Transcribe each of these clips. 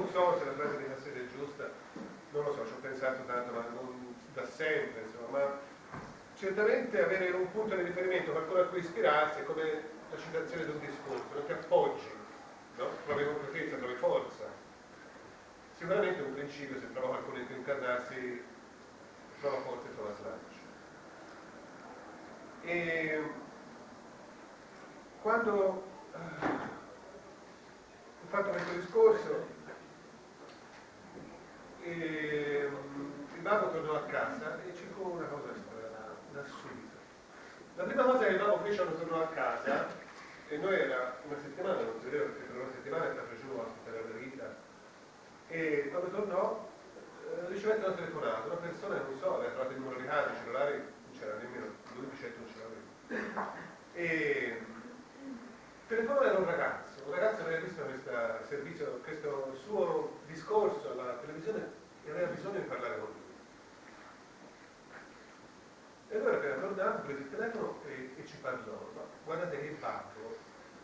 so se la frase di Hassel è giusta, non lo so, ci ho pensato tanto, ma non da sempre, insomma, ma certamente avere un punto di riferimento, qualcuno a cui ispirarsi, è come la citazione di un discorso, non ti appoggi, no? Trovi concretezza, trovi forza. Sicuramente un principio, se trova qualcuno in cui incarnarsi, trova forza e trova slancio. E quando ho fatto questo discorso, il babbo tornò a casa e ci fu una cosa strana, da subito. La prima cosa che il babbo fece quando tornò a casa, e noi era una settimana, non si vedeva perché per una settimana è stato giù a ospitare la vita, e quando tornò ricevette una telefonata, una persona, non so, aveva trovato il numero di casa, i cellulari, non c'era nemmeno, lui di certo non ce l'aveva. E telefonò, era un ragazzo aveva visto questo servizio, questo suo discorso alla televisione e aveva bisogno di parlare con lui. E allora appena tornato prese il telefono e ci parlò. Ma guardate che il babbo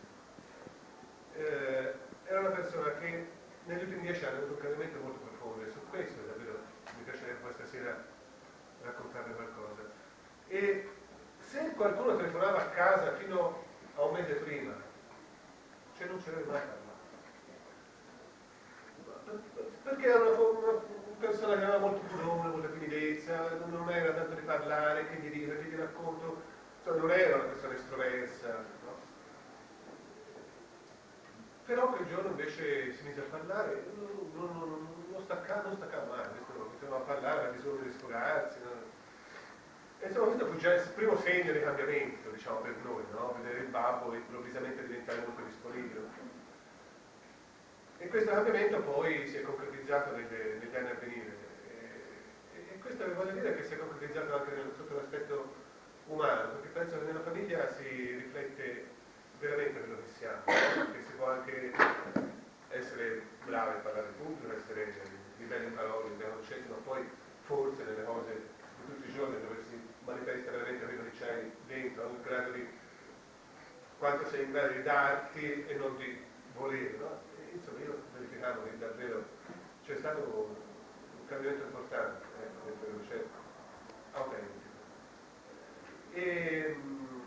era una persona che negli ultimi 10 anni ha avuto un cambiamento molto profondo e su questo davvero mi piacerebbe questa sera raccontarvi qualcosa. E se qualcuno telefonava a casa fino a un mese prima, cioè non ce l'aveva mai parlato, perché era una persona che aveva molto pudore, molta timidezza, non era tanto di parlare, che gli dico, che gli racconto, insomma non era una persona estroversa, no? Però quel giorno invece si mise a parlare, non staccava mai, iniziava a parlare, aveva bisogno di sfogarsi, no? E insomma questo fu già il primo segno di cambiamento, diciamo, per noi, no? Vedere il babbo improvvisamente diventare molto disponibile. E questo cambiamento poi si è concretizzato negli anni a venire. E questo che voglio dire è che si è concretizzato anche sotto l'aspetto umano, perché penso che nella famiglia si riflette veramente quello che siamo, no? Che si può anche essere bravi a parlare pubblico, essere di belle parole, di belle concetti, ma poi forse nelle cose di tutti i giorni dove si manifesta veramente quello che c'hai dentro, in grado di quanto sei in grado di darti e non di volere, no? E, insomma, io verificavo che davvero c'è stato un cambiamento importante dentro quello c'è autentico. E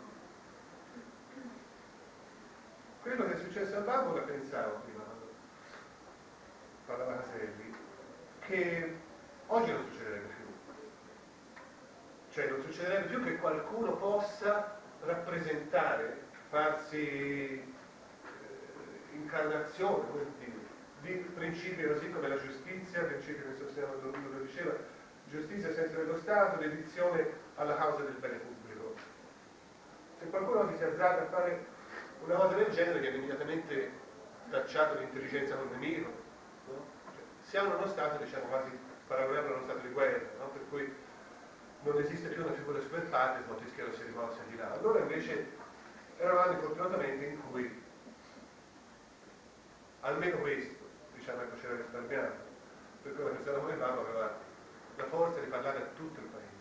quello che è successo al babbo la pensavo prima quando parlava Caselli, che oggi non succederebbe più. Cioè non succederebbe più che qualcuno possa rappresentare, farsi incarnazione, come dire, di principi così come la giustizia, principi che sosteniamo lo diceva, giustizia senza dello Stato, dedizione alla causa del bene pubblico. Se qualcuno si azzarda a fare una cosa del genere viene immediatamente tacciato di intelligenza col nemico, no? Cioè, siamo in uno stato, diciamo, quasi paragonabile a uno stato di guerra, no? Per cui non esiste più una figura super partes, Montesquieu si rivolse di là. Allora invece erano anni fortunatamente in cui almeno questo, diciamo, ecco, c'era risparmiato, per cui una persona come Papa aveva la forza di parlare a tutto il paese.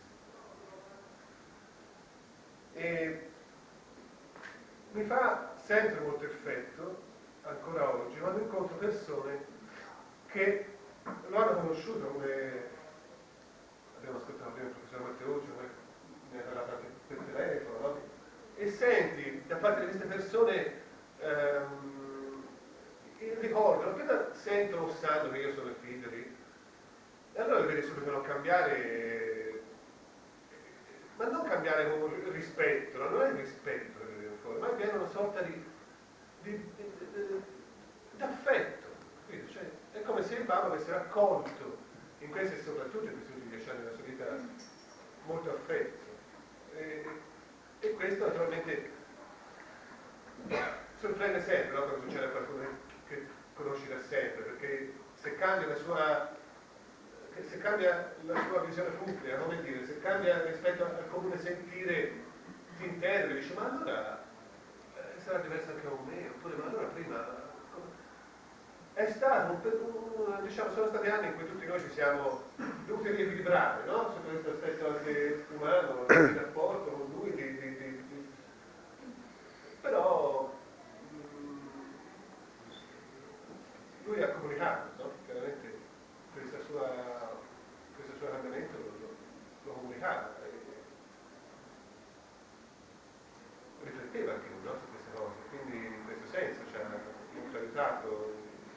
E mi fa sempre molto effetto, ancora oggi, quando incontro persone che lo hanno conosciuto, come abbiamo ascoltato prima il professor Matteucci, ne ha parlato anche per telefono, no? E senti da parte di queste persone il ricordo, appena sentono o sanno che io sono il figlio di... E allora vedi subito non cambiare, ma non cambiare con rispetto, no? Non è il rispetto che viene fuori, ma viene una sorta d'affetto. Cioè, è come se il Papa avesse raccolto in questi e soprattutto in questi ultimi 10 anni della sua vita molto affetto. E questo naturalmente sorprende sempre, no? Quando succede a qualcuno che conosci da sempre, perché se cambia la sua visione pubblica, come dire, se cambia rispetto al comune sentire, ti interroghi, dici ma allora sarà diverso anche con me, oppure ma allora prima è stato diciamo, sono stati anni in cui tutti noi ci siamo dovuti riequilibrare, no? Su questo aspetto anche umano, di rapporto con lui, però lui ha comunicato, no? Che anche lui, no? Su queste cose, quindi in questo senso ci ha molto aiutato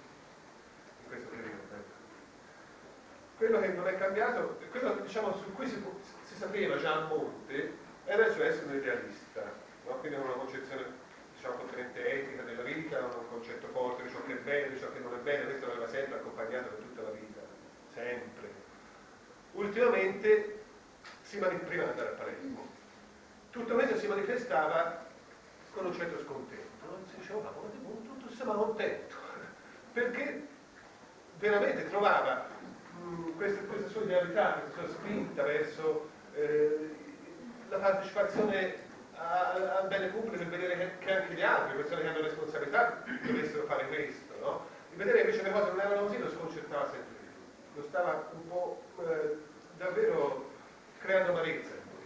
in questo periodo. Ecco. Quello che non è cambiato, quello diciamo, su cui si sapeva già a monte, era il suo essere un idealista, no? Quindi una concezione, diciamo, contenente etica della vita, un concetto forte di ciò che è bello, di ciò che non è bello, questo l'aveva sempre accompagnato per tutta la vita, sempre. Ultimamente, prima di andare a Palermo, tutto questo si manifestava con un certo scontento, no? Si diceva, ma tutto si sembra contento, perché veramente trovava questa sua idealità, questa sua spinta verso la partecipazione al bene pubblico, e vedere che anche gli altri, le persone che hanno responsabilità, dovessero fare questo, no? E vedere invece che le cose non erano così lo sconcertava sempre di più, lo stava un po' davvero creando amarezza in lui.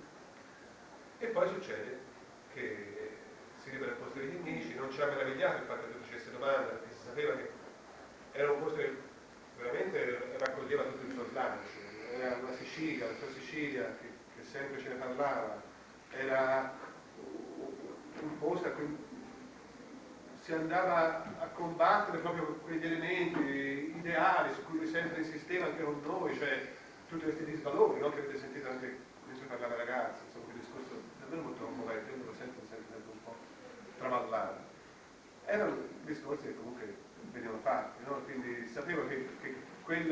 E poi succede che si libera il posto dei nemici, non ci ha meravigliato il fatto che facesse domanda, perché si sapeva che era un posto che veramente raccoglieva tutto il suo slancio, era una Sicilia, la sua Sicilia che sempre ce ne parlava, era un posto a cui si andava a combattere proprio quegli elementi ideali su cui lui sempre insisteva anche con noi, cioè tutti questi disvalori, no? Che avete sentito anche mentre parlava ragazzi, insomma, quel discorso davvero molto commovente, io lo sento sempre un po' travallato. Erano discorsi che comunque venivano fatti, no? Quindi sapevo che quel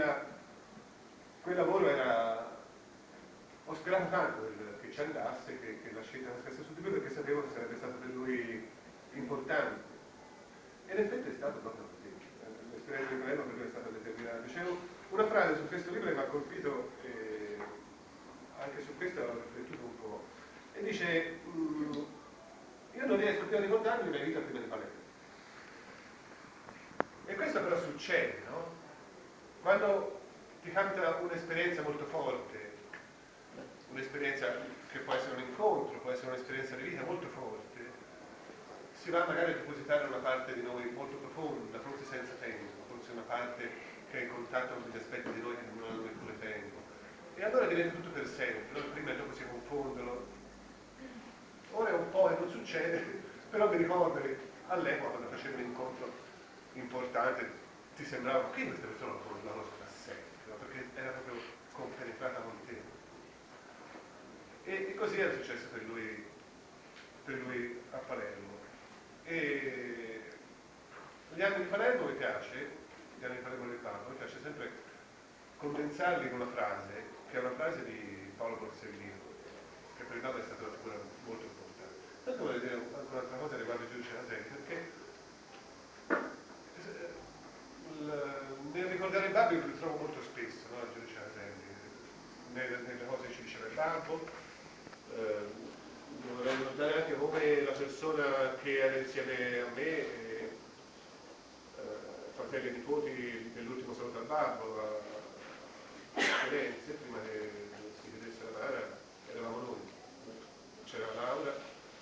lavoro era... Ho sperato tanto che ci andasse, che la scelta fosse su di lui, perché sapevo che sarebbe stato per lui importante. E in effetti è stato proprio così. L'esperienza di Palermo per lui è stata determinante. C'è una frase su questo libro che mi ha colpito, anche su questo ho riflettuto un po', e dice, io non riesco più a ricordarmi la mia vita prima di Palermo. E questo però succede, no? Quando ti capita un'esperienza molto forte, un'esperienza che può essere un incontro, può essere un'esperienza di vita molto forte, si va magari a depositare una parte di noi molto profonda, forse senza tempo, forse una parte che è in contatto con degli aspetti di noi che non hanno neppure tempo. E allora diventa tutto per sempre, no? Prima e dopo si confondono. Ora è un po' che non succede, però mi ricordo che all'epoca quando facevo un incontro importante ti sembrava che questa persona la conosco da sempre, no? Perché era proprio compenetrata con te. E così era successo per lui a Palermo. E gli anni di Palermo mi piace, gli anni di Palermo del Papa, mi piace sempre condensarli in una frase, che è una frase di Paolo Borsellino, che per il Papa è stata una figura molto importante. Tanto voglio dire anche un'altra cosa riguardo il giudice Raselli, perché nel ricordare il Babbo io lo ritrovo molto spesso, no, il giudice Raselli, nelle cose che ci diceva il Babbo. Vorrei ricordare anche come la persona che era insieme a me, fratelli e nipoti dell'ultimo saluto al Babbo a Firenze, prima che si vedesse la Mara, eravamo noi, c'era Laura.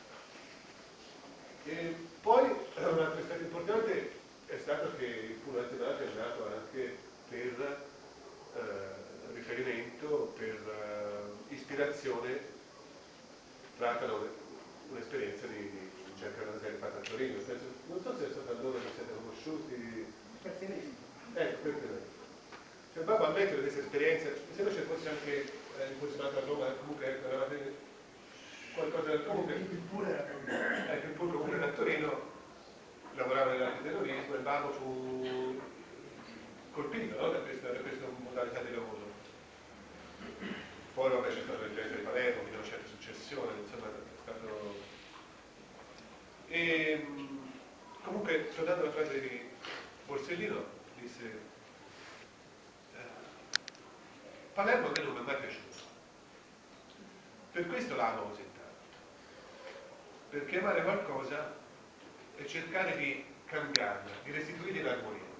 E poi un altro aspetto importante è stato che il Puro Antenato è nato anche per riferimento, per ispirazione tratta da un'esperienza di ricerca Raselli fatta a Torino. Non so se è stato allora che siete conosciuti. Ecco, perché cioè, Babbo ammette di questa esperienza, mi sembra ci fosse anche impostato a Roma, comunque eravate qualcosa da comunque. Il Pur comunque da Torino lavorava nell'antiterrorismo e Babbo fu colpito, no, da questa modalità di lavoro. Poi vabbè c'è stata l'esperienza di Palermo, quindi una certa successione, insomma è stato... E comunque, tornando alla frase di Borsellino, disse Palermo a me non mi è mai piaciuto, per questo la amo così tanto, perché amare qualcosa è cercare di cambiarla, di restituirgli l'armonia.